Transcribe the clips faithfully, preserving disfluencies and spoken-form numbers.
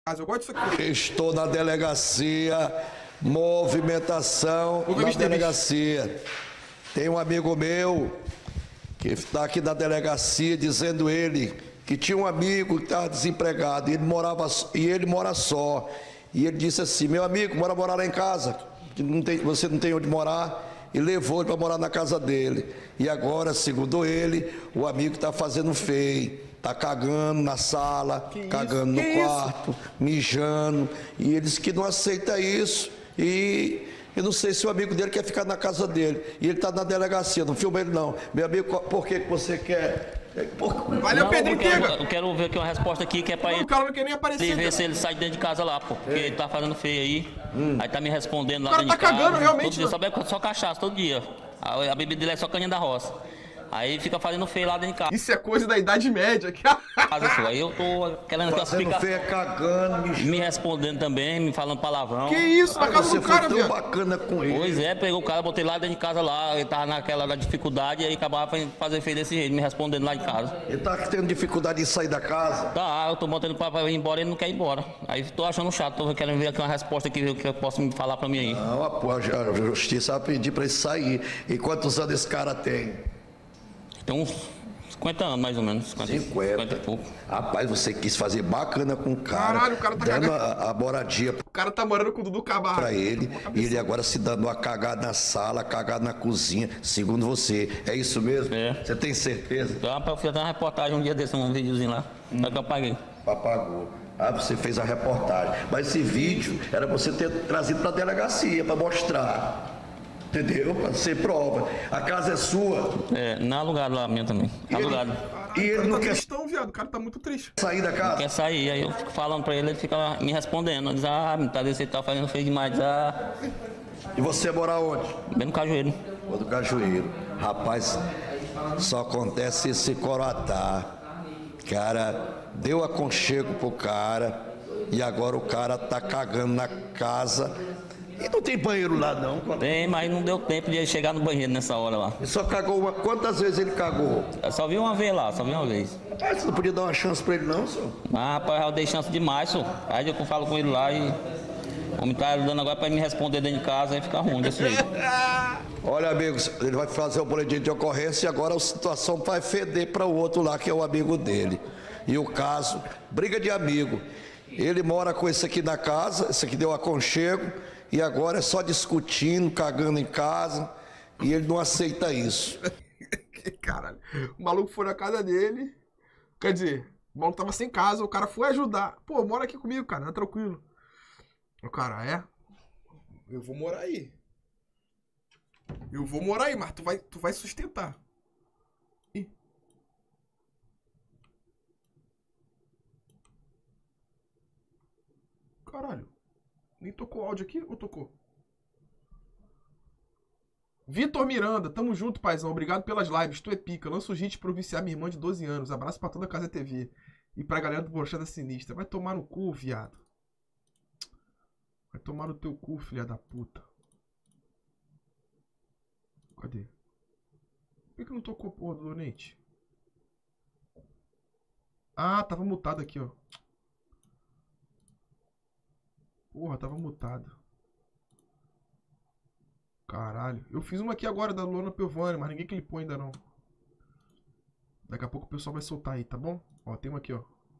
Eu gosto disso aqui. Estou na delegacia, movimentação na delegacia. Tem um amigo meu que está aqui na delegacia dizendo ele que tinha um amigo que estava desempregado e ele morava e ele mora só. E ele disse assim: meu amigo, bora morar lá em casa, que não tem, você não tem onde morar. E levou ele para morar na casa dele. E agora, segundo ele, o amigo está fazendo feio. Está cagando na sala, que cagando isso? no que quarto, isso? mijando. E ele disse que não aceita isso. E eu não sei se o amigo dele quer ficar na casa dele. E ele está na delegacia, não filma ele não. Meu amigo, por que você quer... Por... Valeu, Pedrinho. Eu quero, eu quero ver aqui uma resposta aqui que é para ele. O cara não quer nem aparecer. Ver se ele sai de dentro de casa lá, pô. Porque é. ele tá fazendo feio aí. Hum. Aí tá me respondendo lá dentro de casa. O cara tá cagando realmente. Todo dia, só bebe só cachaça, todo dia. A, a bebida dele é só caninha da roça. Aí fica fazendo feio lá dentro de casa. Isso é coisa da Idade Média. Aí eu tô querendo explicar. Feio, cagando, me... me respondendo também, me falando palavrão. Que isso, na casa do cara, velho. bacana com ele. Pois é, pegou o cara, botei lá dentro de casa lá, ele tava naquela da dificuldade e aí acabava fazendo feio desse jeito, me respondendo lá de casa. Ele tá tendo dificuldade de sair da casa? Tá, eu tô botando pra ir embora e ele não quer ir embora. Aí tô achando chato, tô querendo ver aqui uma resposta aqui, que eu posso me falar pra mim aí. Não, a, a justiça vai pedir pra ele sair. E quantos anos esse cara tem? Tem uns cinquenta anos, mais ou menos. cinquenta, cinquenta. cinquenta e pouco. Rapaz, você quis fazer bacana com o cara. Caralho, o cara tá dando cagando. a, a moradia. O cara tá morando com o Dudu Cabarro. Pra ele. E ele agora se dando uma cagada na sala, cagada na cozinha, segundo você. É isso mesmo? É. Você tem certeza? Então, eu fiz uma reportagem um dia desse, um videozinho lá. Hum. Só que eu paguei. Apagou. Ah, você fez a reportagem. Mas esse vídeo era você ter trazido pra delegacia, pra mostrar. Entendeu? Pra ser prova. A casa é sua. É, não é alugado lá minha também. E alugado. Ele, e ele não tá quer. Tristão, viado. O cara tá muito triste. Sair da casa? Não quer sair. Aí eu fico falando pra ele, ele fica me respondendo. Diz, ah, tá desse jeito, tá fazendo feio demais. Diz, ah. E você mora onde? Bem no Cajueiro. Ou do Cajueiro. Rapaz, só acontece esse Coroatá. Cara, deu aconchego pro cara. E agora o cara tá cagando na casa. E não tem banheiro lá não? Tem, mas não deu tempo de ele chegar no banheiro nessa hora lá. Ele só cagou uma... Quantas vezes ele cagou? Eu só vi uma vez lá, só vi uma vez. Rapaz, você não podia dar uma chance pra ele não, senhor? Ah, rapaz, eu dei chance demais, senhor. Aí eu falo com ele lá e... O homem tá dando agora pra me responder dentro de casa, aí fica ruim desse jeito. Olha, amigos, ele vai fazer o boletim de ocorrência e agora a situação vai feder para o outro lá, que é o amigo dele. E o caso, briga de amigo. Ele mora com esse aqui na casa, esse aqui deu aconchego, e agora é só discutindo, cagando em casa, e ele não aceita isso. Caralho. O maluco foi na casa dele, quer dizer, o maluco tava sem casa, o cara foi ajudar. Pô, mora aqui comigo, cara, tá tranquilo. O cara, é? Eu vou morar aí. Eu vou morar aí, mas tu vai, tu vai sustentar. Ih. Caralho. Nem tocou áudio aqui ou tocou? Vitor Miranda, tamo junto, paizão. Obrigado pelas lives. Tu é pica. Lança os hits pro viciar minha irmã de doze anos. Abraço pra toda a Casa T V. E pra galera do Brochada Sinistra. Vai tomar no cu, viado. Vai tomar no teu cu, filha da puta. Cadê? Por que, que não tocou porra do donate? Ah, tava mutado aqui, ó. Porra, tava mutado. Caralho. Eu fiz uma aqui agora da Luana Piovani, mas ninguém clipou ainda não. Daqui a pouco o pessoal vai soltar aí, tá bom? Ó, tem uma aqui, ó.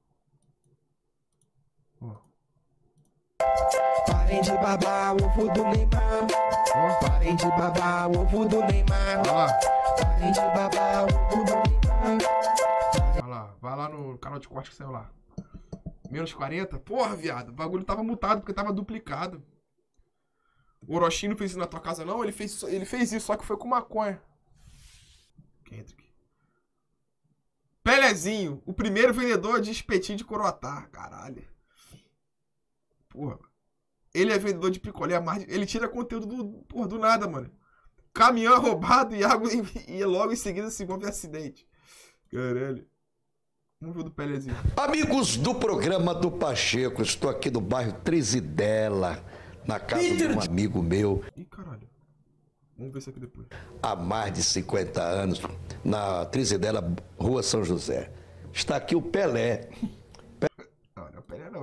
Ó. Parem de babar o ovo do Neymar. Parem de babar o ovo do Neymar. Vai lá. Parem de babar o ovo do Neymar. Vai lá, vai lá no canal de corte que saiu lá. Menos quarenta? Porra, viado. O bagulho tava mutado porque tava duplicado. O Orochi não fez isso na tua casa, não? Ele fez, ele fez isso, só que foi com maconha. Kendrick. Pelezinho, o primeiro vendedor de espetinho de Coroatá. Caralho. Porra. Ele é vendedor de picolé, mais ele tira conteúdo do, porra, do nada, mano. Caminhão roubado e água e, e logo em seguida se envolve acidente. Caralho. Vamos ver do Pelezinho. Amigos do programa do Pacheco, estou aqui no bairro Trizidela, na casa de um amigo meu. Ih, caralho. Vamos ver isso aqui depois. Há mais de cinquenta anos, na Trizidela, Rua São José. Está aqui o Pelé. Não, não é o Pelé não.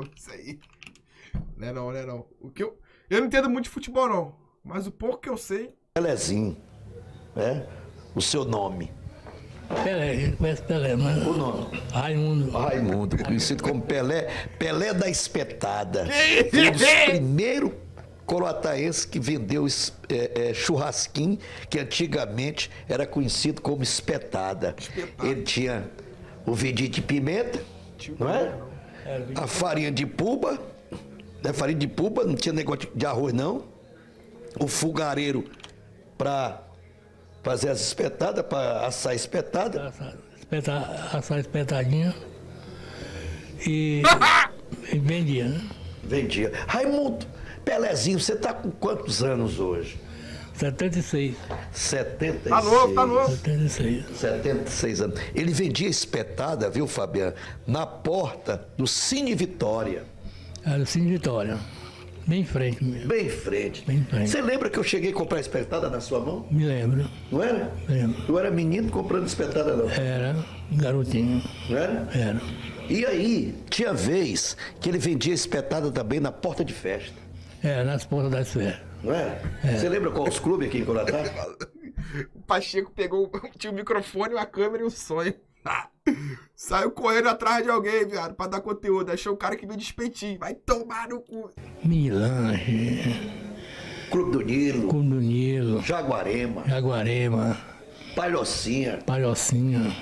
não, isso aí. Não é não, não é não. O que eu, eu não entendo muito de futebol, não. Mas o pouco que eu sei... Pelezinho, né? O seu nome. Pelé, a gente conhece Pelé, mas... O nome? Raimundo. Raimundo, conhecido como Pelé, Pelé da Espetada. Foi um dos primeiros coroataenses que vendeu é, é, churrasquinho, que antigamente era conhecido como espetada. Espetada. Ele tinha o vidinho de pimenta, não é? A farinha de puba, né? Farinha de puba, não tinha negócio de arroz, não. O fogareiro para fazer as espetadas, para assar espetada. Assar, espetar, assar espetadinha e, e vendia, né? Vendia. Raimundo, Pelezinho, você tá com quantos anos hoje? setenta e seis. setenta e seis. Tá novo, tá novo. setenta e seis. setenta e seis anos. Ele vendia espetada, viu, Fabiano? Na porta do Cine Vitória. Era o Cine Vitória. Bem em frente mesmo. Bem em frente. Bem em frente. Você lembra que eu cheguei a comprar espetada na sua mão? Me lembro. Não era? Lembro. Eu era menino comprando espetada, não. Era garotinho. Não era? Era. E aí, tinha vez que ele vendia espetada também na porta de festa. Era nas portas das festas. Não é? Você lembra qual os clubes aqui em Coratá? O Pacheco pegou, tinha o microfone, uma câmera e um sonho. Saiu correndo atrás de alguém, viado, pra dar conteúdo. Achou o cara que veio de espetinho. Vai tomar no cu. Milange, Clube do Nilo, Clube do Nilo, Jaguarema, Jaguarema, Palhocinha. Palhocinha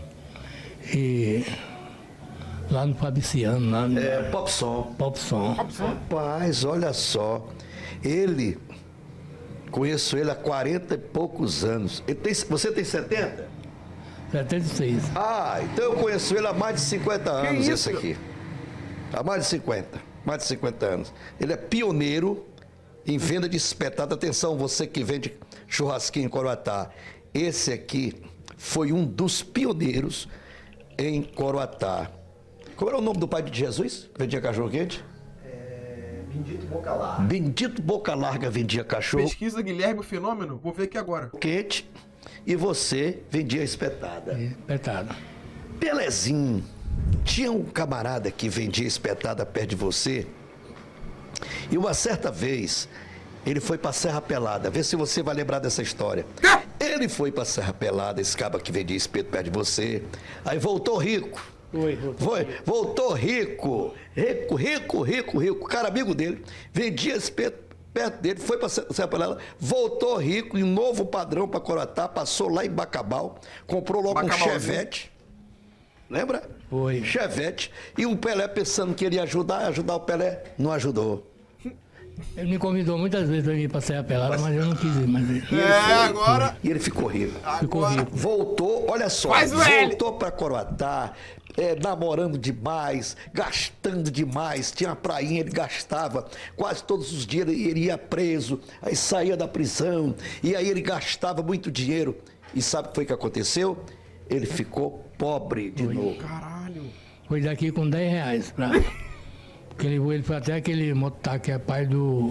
e lá no Fabiciano, lá no É, Popson. Popson. Rapaz, olha só. Ele, conheço ele há quarenta e poucos anos. Ele tem, você tem setenta? setenta e seis. Ah, então eu conheço ele há mais de cinquenta anos, isso? esse aqui. Há mais de cinquenta. Mais de cinquenta anos. Ele é pioneiro em venda de espetada. Atenção, você que vende churrasquinho em Coroatá. Esse aqui foi um dos pioneiros em Coroatá. Como era o nome do pai de Jesus? Que vendia cachorro quente? Bendito Boca Larga. Bendito Boca Larga vendia cachorro Pesquisa Guilherme o Fenômeno. Vou ver aqui agora. quente e você vendia espetada. Espetada. Pelezinho, tinha um camarada que vendia espetada perto de você e uma certa vez ele foi pra Serra Pelada. Vê se você vai lembrar dessa história. Ele foi pra Serra Pelada, esse caba que vendia espeto perto de você, aí voltou rico. Foi, voltou Foi, voltou rico, rico, rico, rico, rico, cara amigo dele, vendia espeto perto dele, foi para Serra Pelada, voltou rico, em um novo padrão para Coroatá, passou lá em Bacabal, comprou logo um Chevette, lembra? Foi. Chevette, e o Pelé pensando que ele ia ajudar, ajudar o Pelé, não ajudou. Ele me convidou muitas vezes para ir para Serra Pelada, mas eu não quis ir. Mas ele E ele É, foi, agora- E ele ficou rico. ficou Agora- rico. Voltou, olha só, Faz o L. voltou pra Coroatá, é, namorando demais, gastando demais, tinha uma prainha, ele gastava, quase todos os dias ele, ele ia preso, aí saía da prisão, e aí ele gastava muito dinheiro. E sabe o que foi que aconteceu? Ele ficou pobre de novo. Caralho. Foi daqui com dez reais. Pra... Porque ele, ele foi até aquele mototáxi que é pai do.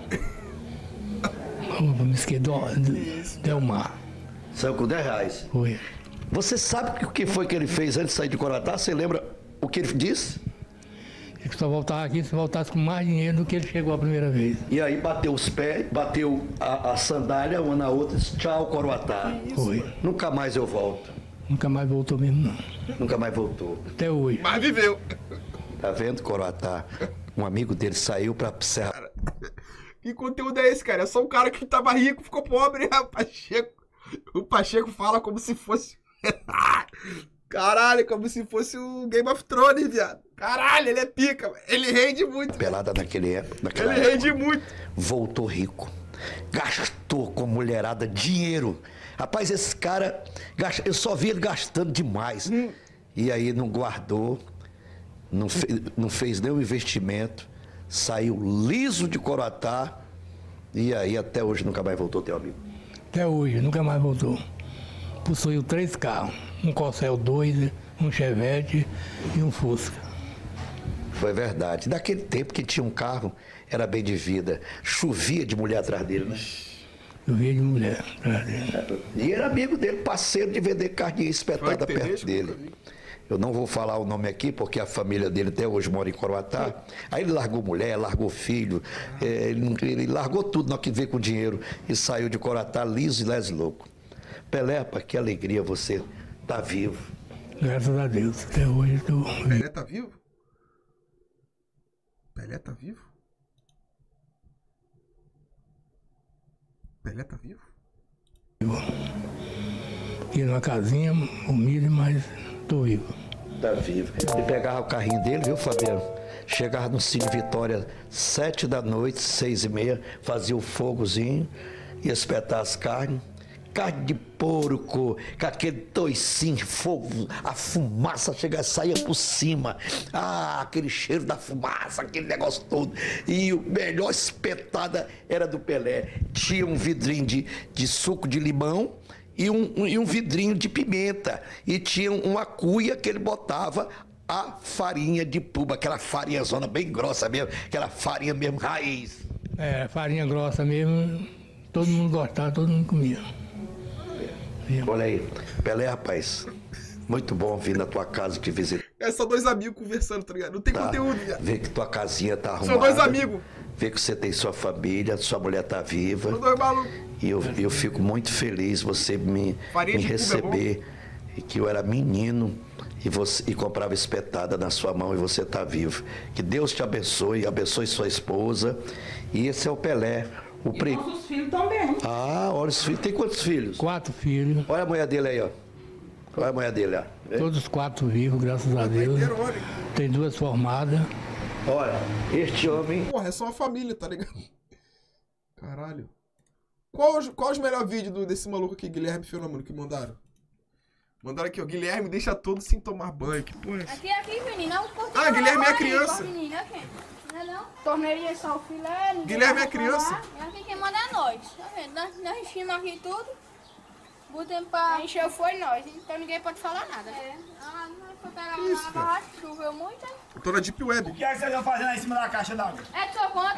Oh, me esqueci, do, do Delmar. Saiu com dez reais. Foi. Você sabe o que foi que ele fez antes de sair de Coroatá? Você lembra o que ele disse? Ele só voltava aqui se voltasse com mais dinheiro do que ele chegou a primeira vez. E aí bateu os pés, bateu a, a sandália uma na outra, disse, tchau, Coroatá. Foi. Nunca mais eu volto. Nunca mais voltou mesmo, não. Nunca mais voltou. Até hoje. Mas viveu. Tá vendo, Coroatá? Um amigo dele saiu pra Serra. Que conteúdo é esse, cara? É só um cara que tava rico, ficou pobre. O Pacheco, o Pacheco fala como se fosse... Caralho, como se fosse o Game of Thrones, viado. Caralho, ele é pica. Ele rende muito. Pelada naquele época. Naquela Ele época. rende muito. Voltou rico. Gastou com mulherada dinheiro. Rapaz, esse cara, gasta- eu só vi ele gastando demais. E aí não guardou, não, fe- não fez nenhum investimento, saiu liso de Coroatá e aí até hoje nunca mais voltou, teu amigo. Até hoje, nunca mais voltou. Possuiu três carros. Um Corcel dois, um Chevette e um Fusca. Foi verdade. Naquele tempo que tinha um carro, era bem de vida. Chovia de mulher atrás dele, né? Eu via de mulher atrás dele. E era amigo dele, parceiro de vender carninha espetada Frank perto Tedesco, dele. nunca vi. eu não vou falar o nome aqui, porque a família dele até hoje mora em Coroatá. Aí ele largou mulher, largou filho, é, ele, ele largou tudo na hora que veio com dinheiro e saiu de Coroatá liso e les louco. Pelé, rapaz, que alegria você tá vivo. Graças a Deus, até hoje estou vivo. Pelé tá vivo? Pelé tá vivo? Pelé tá vivo? Ia numa casinha humilde, mas tô vivo. Tá vivo. Ele pegava o carrinho dele, viu, Fabiano? Chegava no Cine Vitória, sete da noite, seis e meia, fazia o fogozinho, ia espetar as carnes. Carne de porco, com aquele toicinho, fogo, a fumaça chega, saía por cima. Ah, aquele cheiro da fumaça, aquele negócio todo. E o melhor espetada era do Pelé. Tinha um vidrinho de, de suco de limão e um, um, e um vidrinho de pimenta. E tinha uma cuia que ele botava a farinha de puba, aquela farinha zona bem grossa mesmo, aquela farinha mesmo raiz. É, farinha grossa mesmo, todo mundo gostava, todo mundo comia. Olha aí, Pelé, rapaz, muito bom vir na tua casa te visitar. É só dois amigos conversando, tá ligado? Não tem Tá? conteúdo, viado. Ver que tua casinha tá arrumada. São dois amigos. Ver que você tem sua família, sua mulher tá viva. São dois malucos. E eu, eu fico muito feliz você me, Farinha me de cubo é receber. E que eu era menino e, você, e comprava espetada na sua mão e você tá vivo. Que Deus te abençoe, abençoe sua esposa. E esse é o Pelé. O E pri... nossos filhos também. Ah, olha os filhos. Tem quantos filhos? Quatro filhos, Olha a mulher dele aí, ó. Olha a mulher dele, ó. todos quatro vivos, graças a Deus. Inteiro, olha. Tem duas formadas. Olha, este homem. Porra, é só uma família, tá ligado? Caralho. Qual, os- qual os melhores vídeos do- desse maluco aqui, Guilherme Fenômeno, que mandaram? Mandaram aqui, ó. Guilherme deixa todos sem tomar banho. Que porra é essa? Aqui, aqui, menina. O portão Ah, Guilherme é agora, criança. ó, menina, aqui. Não é não? Torneirinha só o filé. ninguém Guilherme é vai criança. falar. E aqui quem manda é nós. Tá vendo? Nós, nós enchemos aqui tudo. Botamos pra... Encheu foi nós, então ninguém pode falar nada. É. Ah, nós foi pegar uma isso, barraca, choveu muito. Eu tô na Deep Web. O que é que vocês estão fazendo aí em cima da caixa d'água? É de sua conta.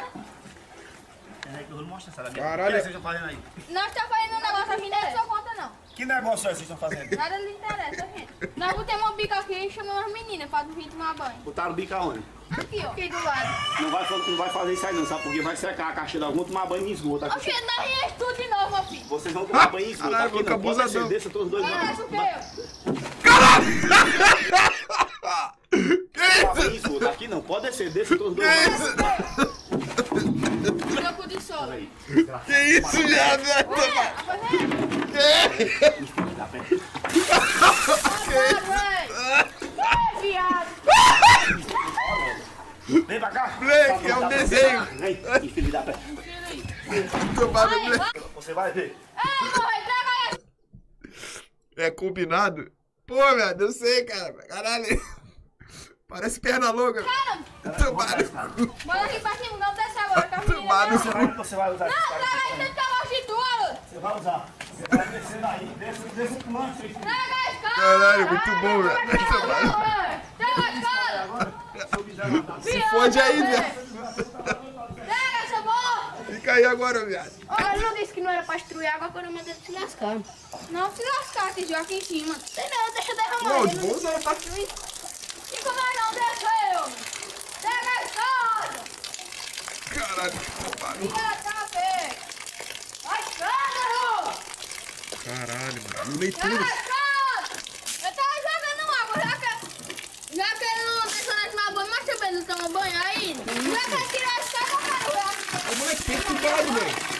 É que eu vou mostrar essa daqui. Caralho. O que é que vocês estão fazendo aí? Nós tá fazendo um negócio aqui, não é de sua conta não. Que negócio é esse que vocês estão fazendo? Nada lhe interessa, gente. Nós botamos uma bica aqui e chamamos as meninas pra vir tomar banho. Botaram o bico aonde? Aqui, ó. Aqui do lado. Não vai, não vai fazer isso aí não, sabe? Porque vai secar a caixa d'água, vão tomar banho em esgoto. Aqui. Oxe, nós ia tudo de novo, meu filho. Vocês vão tomar banho em esgoto. Caralho, Aqui louco, não, pode abusadão. ser desse, todos dois Ah, vão isso que eu. tomar banho em esgoto. Aqui não, pode ser desse, todos dois vão Troco de sola. Que isso, viado? Viado. Vem pra cá. Moleque, é um desenho. Vem, que filho da pé. Tomar no moleque. Você vai ver. É combinado? Pô, viado, eu sei, cara. Caralho. Parece perna longa. Tomar no cu. Bora aqui pra cima, não desce agora, tá Tomar no Você cu. vai, você vai usar esse Não, cara. traga aí, tenta logo de tudo. Você vai usar. Você vai descer daí. Desce, desce o plano. Você Traga a escada. Caralho, muito bom, velho. Traga a escada. Se fode aí, viado. Traga essa bola. Fica aí agora, viado. Ele não disse que não era pra destruir água quando eu mandei se lascar. Não, se lascar, que joga aqui em cima. Tem não, deixa eu derramar. Não, Ele de boa usar, tá aqui. E como é não desceu? Pega a escada. Caralho, tomar no cu. Tira a cabeça. A escada, Caralho, mano. No meio Pega tudo. a escada. Eu tava jogando água, já que, já que ele não deixou nós tomar banho, mas também não toma banho ainda. Já quer tirar a escada, eu quero ver. O moleque perturbado, velho.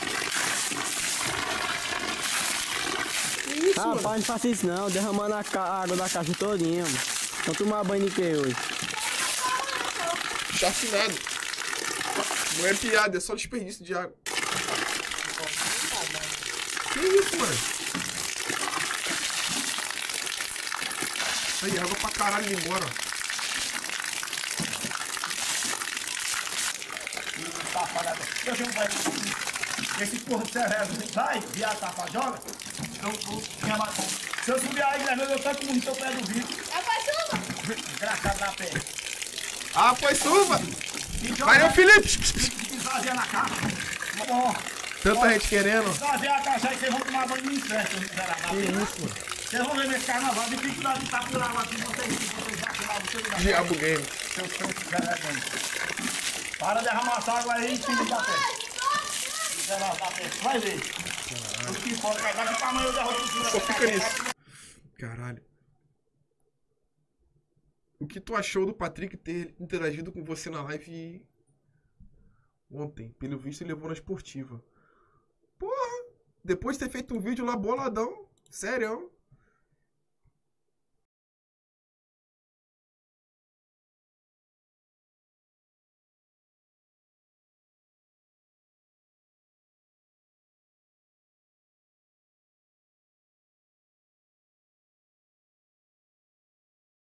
Rapaz, não faça isso não, derramando a, ca- a água da caixa todinha, mano. Vou tomar banho de quê hoje? Chacinado. Não é piada, é só desperdício de água. Que isso, mano? Aí, água pra caralho indo embora, ó. Safado. Eu chamo pra ele. Esse porra de Severo vai, viado, tapa, joga. Eu, eu, chama- se eu subir aí, Guilherme, eu tanto muito pé do vidro. É pra chuva. Engraçado na pé. Ah, foi suva! E Vai, meu Felipe! esvazia na caixa. Bom, Tanta gente querendo. esvazia a caixa aí, vocês vão tomar banho no inferno, se eu não fizer nada. Que isso, mano? Vocês vão ver nesse carnaval, dificuldade de estar por água aqui, vocês vocês batem lá, vocês dão. Diabo Game. Seu seu para derramar essa água aí e tira da pé. Tira da pé. Vai ver. O que for, daqui pra amanhã eu derrubo o Só fica nisso. Caralho. O que tu achou do Patrick ter interagido com você na live ontem? Pelo visto ele levou na esportiva. Porra! Depois de ter feito um vídeo lá boladão. Sério.